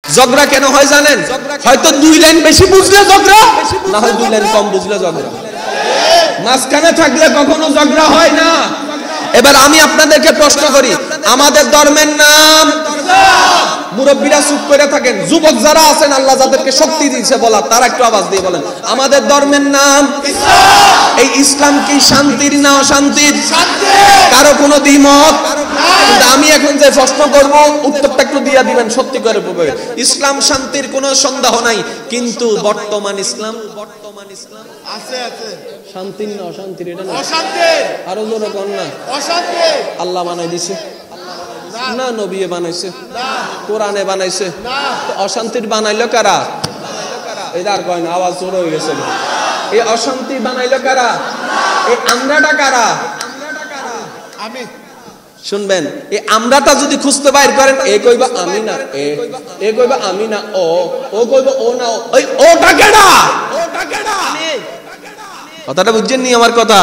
ঝগড়া কেন হয় জানেন? হয়তো 2 লাইন বেশি বুঝলে ঝগড়া, না হয় 2 লাইন কম বুঝলে ঝগড়া। মাঝখানে থাকলে কখনো ঝগড়া হয় না। এবার আমি আপনাদেরকে প্রশ্ন করি, আমাদের ধর্মের নাম ইসলাম। মুরব্বীরা চুপ করে থাকেন, যুবক যারা আছেন আল্লাহ যাদেরকে শক্তি দিয়েছে বলা, তারা একটু আওয়াজ দিয়ে বলেন আমাদের ধর্মের নাম ইসলাম। এই ইসলাম কি শান্তির না অশান্তির? কারো কোনো দ্বিমত? কিন্তু আমি এখন যে প্রশ্ন করব উত্তরটা একটু দিয়ে দিবেন সত্যি করে বলবেন। ইসলাম শান্তির কোনো সন্দেহ নাই, কিন্তু বর্তমান ইসলাম আছে শান্তির না অশান্তির? এটা না অশান্তির। আরো জোরে কোন না অশান্তি। আল্লাহ বানাই দিয়েছে না নবী বানাইছে না কোরআনে বানাইছে না? অশান্তির বানাইলো কারা? এদার কয় না, আওয়াজ জোরে হয়ে গেছে। এই অশান্তি বানাইলো কারা? এই আমরাটা কারা? আমি। শুনবেন, এই আমরাটা যদি খুঁজতে বাইর করেন, এ কইবা আমি না, এ কইবা আমি না, ও কইবা ও না, ওই ওটা কেডা? ওটা কেডা? কথাটা বুঝছেন নি আমার কথা?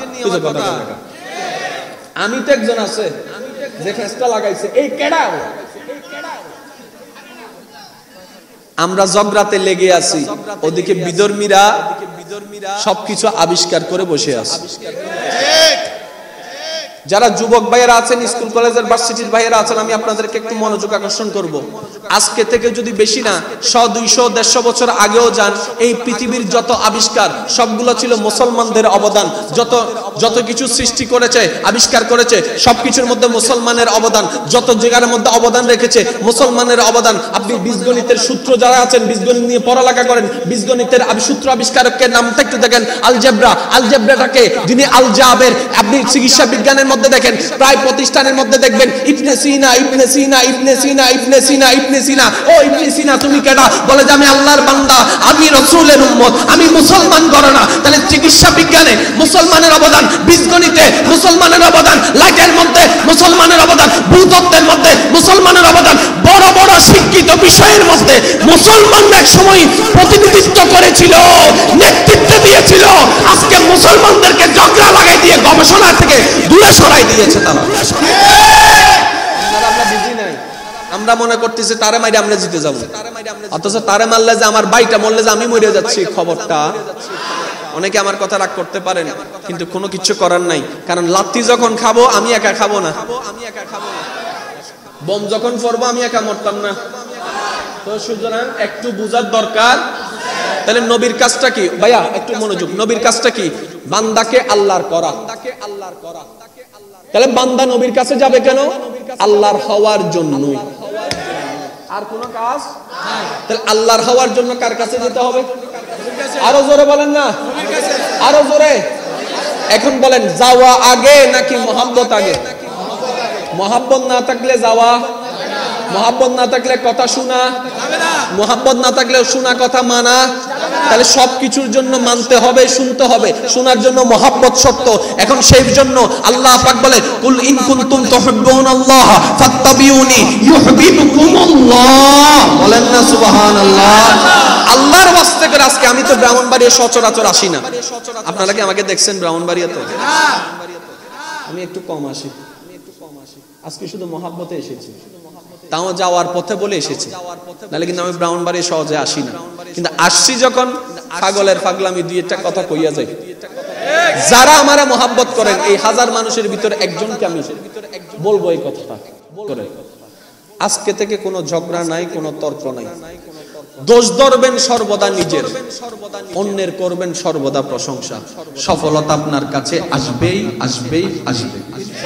আমি তো একজন আছে যে ফেসটা লাগাইছে, এই কেডা? আমরা ঝগড়াতে লেগে আছি, ওদিকে বিধর্মীরা সবকিছু আবিষ্কার করে বসে আছে। যারা যুবক ভাইয়েরা আছেন, স্কুল কলেজের ভার্সিটির ভাইয়েরা আছেন, আমি আপনাদেরকে একটু মনোযোগ আকর্ষণ করব। আজকে থেকে যদি বেশি না 100, 200, 150 বছর আগেও যান, এই পৃথিবীর যত আবিষ্কার সবগুলো ছিল মুসলমানদের অবদান। যত কিছু সৃষ্টি করেছে, আবিষ্কার করেছে, সবকিছুর মধ্যে মুসলমানের অবদান। যত জায়গার মধ্যে অবদান রেখেছে মুসলমানের অবদান। আপনি বীজগণিতের সূত্র যারা আছেন, বীজগণিত নিয়ে পড়ালেখা করেন, বীজগণিতের সূত্র আবিষ্কারকের নামটা একটু দেখেন, আলজেব্রাটাকে যিনি আলজাবের, আপনি চিকিৎসা বিজ্ঞানের মধ্যে দেখেন, প্রায় প্রতিষ্ঠানের মধ্যে দেখবেন ইবনে সিনা, ইবনে সিনা, ইবনে সিনা, ইবনে সিনা, ইবনে সিনা। ও ইবনে সিনা তুমি কেডা? বলে যে আমি আল্লাহর বান্দা, আমি রাসূলের উম্মত, আমি মুসলমান ঘরানা। তাহলে চিকিৎসা বিজ্ঞানে মুসলমানের অবদান, বীজগণিতে মুসলমানের অবদান, লাইটের মধ্যে মুসলমানের অবদান, ভূতত্ত্বের মধ্যে মুসলমানের অবদান, বড় বড় শিক্ষিত বিষয়ের মধ্যে মুসলমানরা এক সময় প্রতিনিধিত্ব করেছিল, নেতৃত্ব দিয়েছিল। আজকে মুসলমানদেরকে ঝগড়া লাগাই দিয়ে গবেষণা থেকে দূরে সরাই দিয়েছে তারা। আমরা বুঝি নাই, আমরা মনে করতেছি তারে মাইরে আমরা জিতে যাব, অথচ তারে মারলে যে আমার ভাইটা মরলে যে আমি মরে যাচ্ছি খবরটা। অনেকে আমার কথা রাগ করতে পারেন, কিন্তু কোনো কিছু করার নাই, কারণ লাত্তি যখন খাবো আমি একা খাবো না, বোম যখন পড়বো আমি একা মরতাম না। তো সুতরাং একটু বুঝার দরকার। তাহলে নবীর কাজটা কি ভাইয়া? একটু মনোযোগ। নবীর কাজটা কি? বান্দাকে আল্লাহর করা। তাহলে বান্দা নবীর কাছে যাবে কেন? আল্লাহর হওয়ার জন্য, আর কোন কাজ নাই। তাহলে আল্লাহর হওয়ার জন্য কার কাছে যেতে হবে? আরো জোরে বলেন না, আরো জোরে। এখন বলেন, যাওয়া আগে নাকি মহাব্বত আগে? মহাব্বত না থাকলে যাওয়া, মহাব্বত না থাকলে কথা শোনা, মহাব্বত না থাকলে শোনা কথা মানা। তাহলে সবকিছুর জন্য মানতে হবে, শুনতে হবে, শোনার জন্য মহাব্বত শর্ত। এখন সেই জন্য আল্লাহ পাক বলে, কুল ইন কুনতুম তুহিব্বুনাল্লাহ ফাত্তাবিউনি ইউহিব্বুকুমুল্লাহ। বলেন না সুবহানাল্লাহ। আল্লাহর ওয়াস্তে করে আজকে আমি তো ব্রাহ্মণবাড়িয়া সচরাচর আসি না। আপনারা কি আমাকে দেখছেন ব্রাহ্মণবাড়িয়াতে? আমি একটু কম আসি, আজকে শুধু মহাব্বতে এসেছি, তাও যাওয়ার পথে বলে এসেছি, নাহলে কিন্তু আমি ব্রাহ্মণবাড়ি সহজে আসি না। কিন্তু আসছি যখন পাগলের পাগলামি দুই একটা কথা কইয়া যাই। যারা আমারে মহাব্বত করেন, এই 1000 মানুষের ভিতরে একজনকে আমি বলবো এই কথাটা করে। আজকে থেকে কোনো ঝগড়া নাই, কোনো তর্ক নাই। দোষ ধরবেন সর্বদা নিজের, অন্যের করবেন সর্বদা প্রশংসা। সফলতা আপনার কাছে আসবেই, আসবেই, আসবে।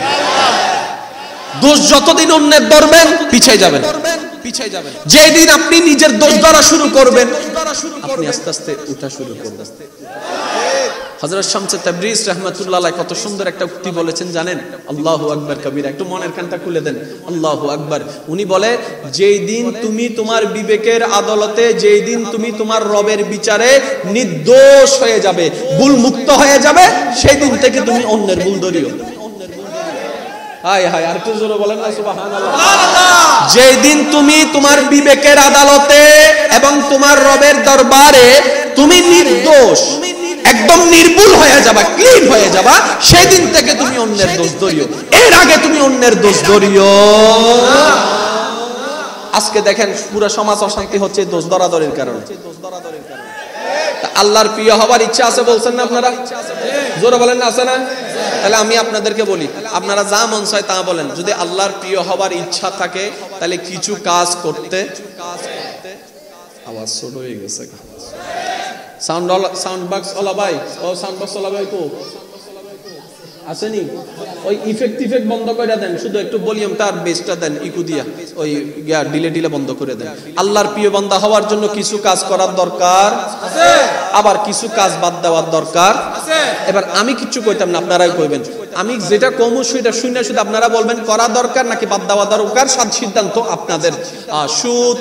দোষ যতদিন অন্যের ধরবেন পিছিয়ে যাবেন, পিছিয়ে যাবেন। যেদিন আপনি নিজের দোষ ধরা শুরু করবেন, আপনি আস্তে আস্তে উঠা শুরু করবেন। হযরত শামসে তাবরিজ রাহমাতুল্লাহ আলাইহি কত সুন্দর একটা উক্তি বলেছেন জানেন? আল্লাহু আকবার কবীরা। একটু মনের কানটা খুলে দেন, আল্লাহু আকবার। উনি বলে, যেই দিন তুমি তোমার বিবেকের আদালতে, যেই দিন তুমি তোমার রবের বিচারে নির্দোষ হয়ে যাবে, ভুল মুক্ত হয়ে যাবে, সেই দিন থেকে তুমি অন্যের ভুল ধরিও। হায় হায়, আর একটু জোরে বলেন না সুবহানাল্লাহ। যেই দিন তুমি তোমার বিবেকের আদালতে এবং তোমার রবের দরবারে তুমি নির্দোষ, একদম নির্ভুল হয়ে যাবা, ক্লিন হয়ে যাবা, সেই দিন থেকে তুমি অন্যের দোষ ধরিও। এর আগে তুমি অন্যের দোষ ধরিও। আজকে দেখেন পুরো সমাজ অশান্তি হচ্ছে দোষ দরাদরের কারণে। আল্লাহর প্রিয় হবার ইচ্ছা আছে বলছেন না আপনারা? জোরে বলেন না, আছে না? তাহলে আমি আপনাদেরকে বলি, আপনারা যা মন চায় তা বলেন, যদি আল্লাহর প্রিয় হবার ইচ্ছা থাকে তাহলে কিছু কাজ করতে। আওয়াজ ছোট হয়ে গেছে। সাউন্ড বক্স ওলা ভাই, ও সাউন্ড বক্স ওলা ভাই কো আসেনি? ওই ইফেক্ট বন্ধ করে দেন, শুধু একটু ভলিউমটা আর বেসটা দেন ইকু দিয়া, ওই ডিলে বন্ধ করে দেন। আল্লাহর প্রিয় বান্দা হওয়ার জন্য কিছু কাজ করার দরকার আছে, আবার কিছু কাজ বাদ দেওয়ার দরকার আছে। এবার আমি কিছু কইতাম না, আপনারাই কইবেন। আমি যেটা কম সেটা শুনে শুধু আপনারা বলবেন করা দরকার নাকি বাদ দেওয়া দরকার। সিদ্ধান্ত আপনাদের। সুদ,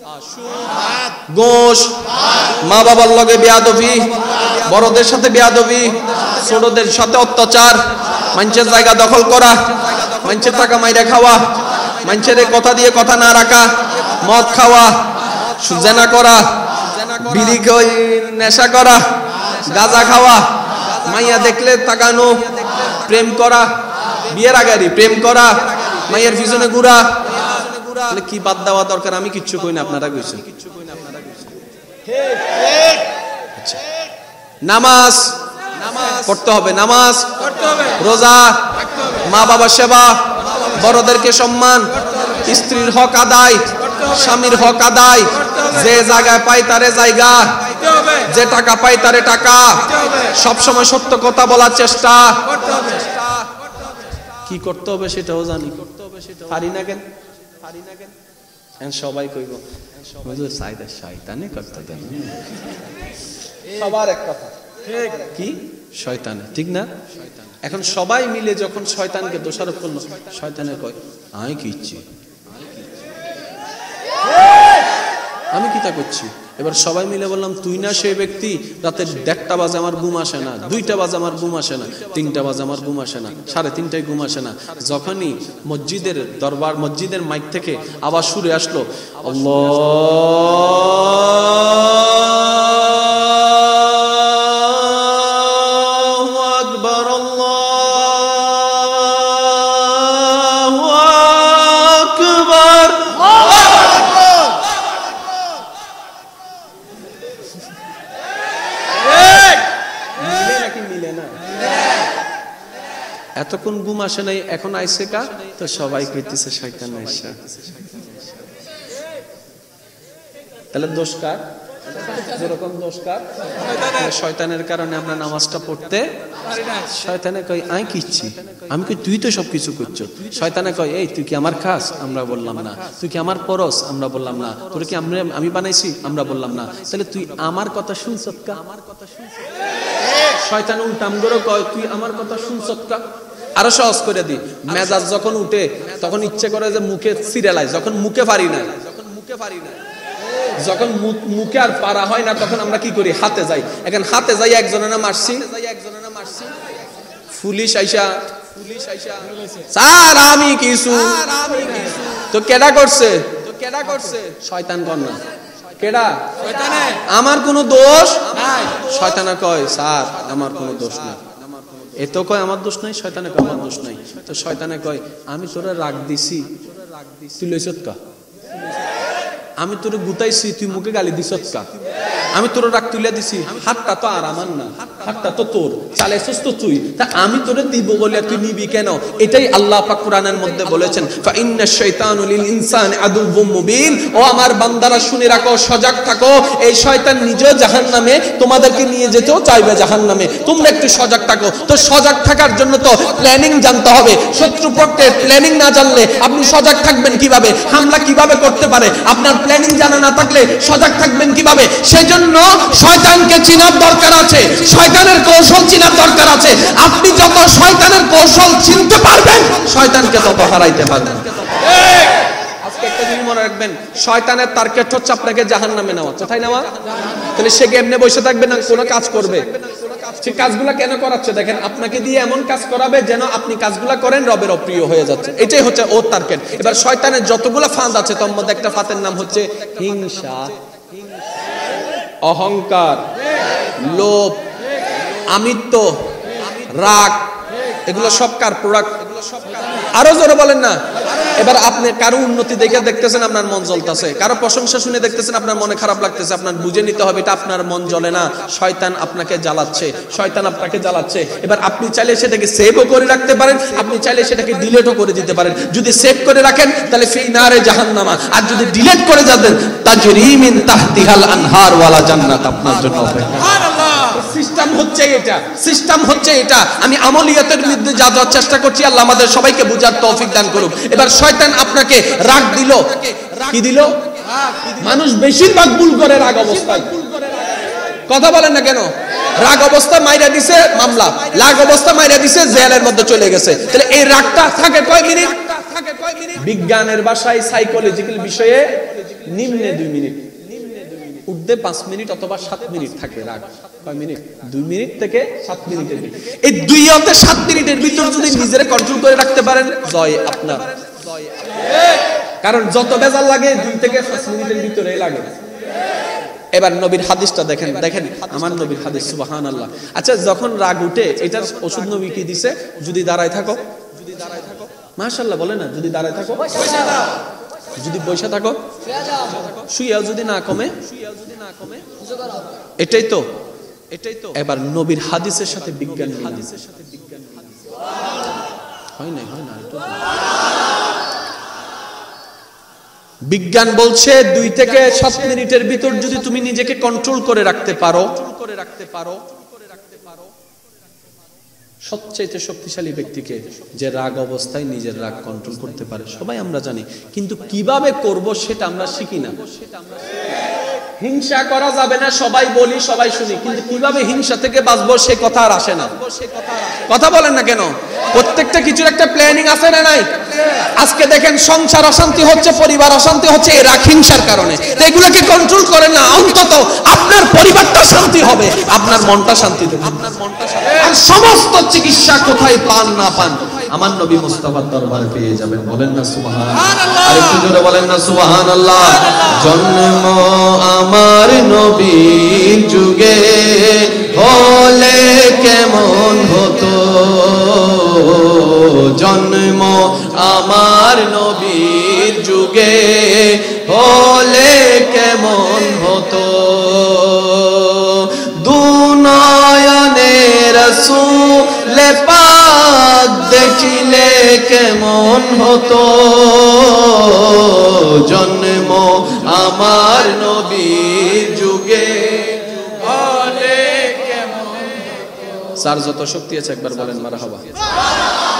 ঘুষ, মা বাবার লগে বেয়াদবি, বড়দের সাথে বেয়াদবি, ছোটদের সাথে অত্যাচার, মানুষের জায়গা দখল করা, মানুষের টাকা মাইরা খাওয়া, মানুষের কথা দিয়ে কথা না রাখা, মদ খাওয়া, জেনা করা, বিড়ি নেশা করা, গাঁজা খাওয়া, মাইয়া দেখলে তাকানো, প্রেম করা, বিয়ের আগে প্রেম করা, মাইয়ের পিছনে ঘুরা। কি বাদ দেওয়া দরকার? আমি কিচ্ছু কই না, আপনারা কইছেন। নামাজ পড়তে হবে, নামাজ পড়তে হবে, রোজা, মা বাবার সেবা, বড়দেরকে সম্মান, স্ত্রীর হক আদায়, স্বামীর হক আদায়, যে জায়গায় পাই তারে জায়গা, যে টাকা পাই তারে টাকা, সব সময় সত্য কথা বলার চেষ্টা। কি করতে হবে সেটাও জানি, পারি না কেন? সবাই কইব শয়তানে করতে দেন, সবার এক কথা কি শয়তানে, ঠিক না? এখন সবাই মিলে যখন শয়তানকে দোষারোপ করলো, শয়তানে কয় আমি কি ইচ্ছি, আমি কি তা করছি। এবার সবাই মিলে বললাম তুই না সেই ব্যক্তি, রাতের 1:30 বাজে আমার ঘুম আসে না, 2টা বাজে আমার ঘুম আসে না, 3টা বাজে আমার ঘুম আসে না, 3:30টায় ঘুম আসে না। যখনই মসজিদের দরবার, মসজিদের মাইক থেকে আওয়াজ শুরু আসলো, আল্লাহু আকবার, আল্লাহু আকবার, এতক্ষণ ঘুম আসে নাই, এখন আইসে কা? তো সবাই কইতেছে শয়তান আইসা। তাহলে দোষ কার? যেরকম দোষ কার? শয়তানের কারণে আমরা নামাজটা পড়তে। শয়তানে কই আই কিচ্ছি, আমি কই তুই তো সবকিছু করছো। শয়তানে কয় এই তুই কি আমার খাস? আমরা বললাম না। তুই কি আমার পরস? আমরা বললাম না। তোর কি আমি বানাইছি? আমরা বললাম না। তাহলে তুই আমার কথা শুনছত কা? শয়তান উল্টাম করে কয় তুই আমার কথা শুনছত কা? আরো সহজ করে দি, মেজাজ যখন উঠে তখন ইচ্ছে করে যে মুখে সিরিয়ালাই, যখন মুখে পারি না, যখন মুখে আর পারা হয় না, তখন আমরা কি করি? হাতে যাই। এখন হাতে যাই একজনের মারছি, পুলিশ আইসা স্যার আমি কিছু, তো কেডা করছে? শয়তান কন্যা। কেডা? আমার কোনো দোষ নাই। শয়তানা কয় স্যার আমার কোনো দোষ নাই। এত কয় আমার দোষ নাই, শয়তানে কয় আমার দোষ নাই। তো শয়তানে কয় আমি তোরে রাগ দিছি, তুই লইছত কা? আমি তোরে গুতাইছি, তুই মুখে গালি দিছত কা? আমি তোর রাগ তুলে দিছি, হাতটা তো আর আমার না, হাতটা তো তোর, চালাইছস তো তুই, তা আমি তোরে দিব বলে তুই নিবি কেন? এটাই আল্লাহ পাক কোরআনের মধ্যে বলেছেন, ফা ইন্নাশ শাইতানু লিল ইনসানি আদুউম মুবিন। ও আমার বান্দারা শুনে রাখো, সজাগ থাকো, এই শয়তান নিজেও জাহান্নামে, তোমাদেরকে নিয়ে যেতেও চাইবে জাহান্নামে। তোমরা একটু সজাগ থাকো। তো সজাগ থাকার জন্য তো প্ল্যানিং জানতে হবে। শত্রুপক্ষের প্ল্যানিং না জানলে আপনি সজাগ থাকবেন কিভাবে? হামলা কিভাবে করতে পারে আপনার প্ল্যানিং জানা না থাকলে সজাগ থাকবেন কিভাবে? সেজন্য শয়তানকে চিনার দরকার আছে, শয়তানের কৌশল চিনার দরকার আছে। আপনি যত শয়তানের কৌশল চিনতে পারবেন, শয়তানকে তত হারাইতে পারবেন। আজকে একটা জিনিস মনে রাখবেন, শয়তানের টার্গেট হচ্ছে আপনাকে জাহান্নামে নেওয়া। কোথায় নেওয়া? তাহলে সে এমনি বসে থাকবে না, কোনো কাজ করবে। সে কাজগুলা কেন করাচ্ছে? দেখেন আপনাকে দিয়ে এমন কাজ করাবে যেন আপনি কাজগুলা করেন রবের অপ্রিয় হয়ে যাচ্ছে। এটাই হচ্ছে ওর টার্গেট। এবার শয়তানের যতগুলা ফাঁদ আছে তার মধ্যে একটা ফাঁদের নাম হচ্ছে হিংসা, অহংকার, লোভ, আমিত্ব, রাগ। এগুলো সব কার প্রোডাক্ট? আরো জোরে বলেন না। এবার আপনি কারো উন্নতি দেখে দেখতেছেন আপনার মন জ্বলতেছে, কারো প্রশংসা শুনে দেখতেছেন আপনার মনে খারাপ লাগতেছে, আপনার বুঝে নিতে হবে এটা আপনার মন জ্বলে না, শয়তান আপনাকে জ্বালাচ্ছে, শয়তান আপনাকে জ্বালাচ্ছে। এবার আপনি চাইলে সেটাকে সেভও করে রাখতে পারেন, আপনি চাইলে সেটাকে ডিলিটও করে দিতে পারেন। যদি সেভ করে রাখেন তাহলে ফি নারে জাহান্নামা, আর যদি ডিলিট করে যাবেন তাজরি মিন তাহতিহাল আনহার ওয়ালা জান্নাত আপনার জন্য অপেক্ষা। সুবহানাল্লাহ। সিস্টেম হচ্ছে এটা, সিস্টেম হচ্ছে এটা। আমি আমলিয়াতের মধ্যে যা যাওয়ার চেষ্টা করছি, আল্লাহ আমাদের সবাইকে বুঝার তৌফিক দান করুক। এবার শয়তান আপনাকে রাগ দিল, কি দিল? মানুষ বেশিরভাগ ভুল করে রাগ অবস্থায়। কথা বলেন না কেন? রাগ অবস্থা মাইরা দিছে মামলা, রাগ অবস্থা মাইরা দিছে জেলের মধ্যে চলে গেছে। তাহলে এই রাগটা থাকে কয় মিনিট? বিজ্ঞানের ভাষায় সাইকোলজিক্যাল বিষয়ে নিম্নে 2 মিনিট, ঊর্ধ্বে 5 মিনিট অথবা 7 মিনিট থাকে রাগ। কয় মিনিট? 2 মিনিট থেকে 7 মিনিটের ভিতর। এই 2 হতে 7 মিনিটের ভিতর যদি নিজেরে কন্ট্রোল করে রাখতে পারেন, জয় আপনার। কারণ যত বেজাল লাগে 2 থেকে 5 মিনিটের ভিতরেই লাগে। এবার নবীর হাদিসটা দেখেন, দেখেন আমার নবীর হাদিস, সুবহানাল্লাহ। আচ্ছা, যখন রাগ উঠে এটার ওষুধ নবী কি দিছে? যদি দাঁড়ায় থাকো, যদি দাঁড়ায় থাকো, মাশাআল্লাহ বলে না, যদি দাঁড়ায় থাকো, যদি বসে থাকো, শুইয়াও যদি না কমে, এটাই তো, এটাই তো। এবার নবীর হাদিসের সাথে বিজ্ঞান, হাদিসের সাথে বিজ্ঞান হয় না, হয় না। বিজ্ঞান বলছে 2 থেকে 7 মিনিটের ভিতর যদি তুমি নিজেকে কন্ট্রোল করে রাখতে পারো, সবচেয়ে শক্তিশালী ব্যক্তিকে যে রাগ অবস্থায় নিজের রাগ কন্ট্রোল করতে পারে সবাই আমরা জানি, কিন্তু কিভাবে করব সেটা আমরা শিখি না। হিংসা করা যাবে না সবাই বলি, সবাই শুনি, কিন্তু কিভাবে হিংসা থেকে বাঁচবো সে কথা আর আসে না। কথা বলেন না কেন? প্রত্যেকটা কিছুর একটা প্ল্যানিং আছে না নাই? আজকে দেখেন সংসার অশান্তি হচ্ছে, পরিবার অশান্তি হচ্ছে এই রাগ হিংসার কারণে। এগুলোকে কন্ট্রোল করেন না, অন্তত আপনার পরিবারটা শান্তি হবে, আপনার মনটা শান্তি দেবে, আপনার মনটা শান্তি। আর সমস্ত চিকিৎসা কোথায় পান না পান, আমার নবী মুস্তাফার দরবারে পেয়ে যাবেন। বলেন না সুবহানাল্লাহ। আরেকটু জোরে বলেন না সুবহানাল্লাহ। জন্ম আমার নবীর যুগে হলে কেমন হতো, জন্ম আমার নবীর যুগে হলে কেমন হতো, দুনয়নে রাসূল পাক দেখিলে কেমন হতো, জন্ম আমার নবীর যুগে হলে কেমন হতো। স্যার যত শক্তি আছে একবার বলেন মারহাবা।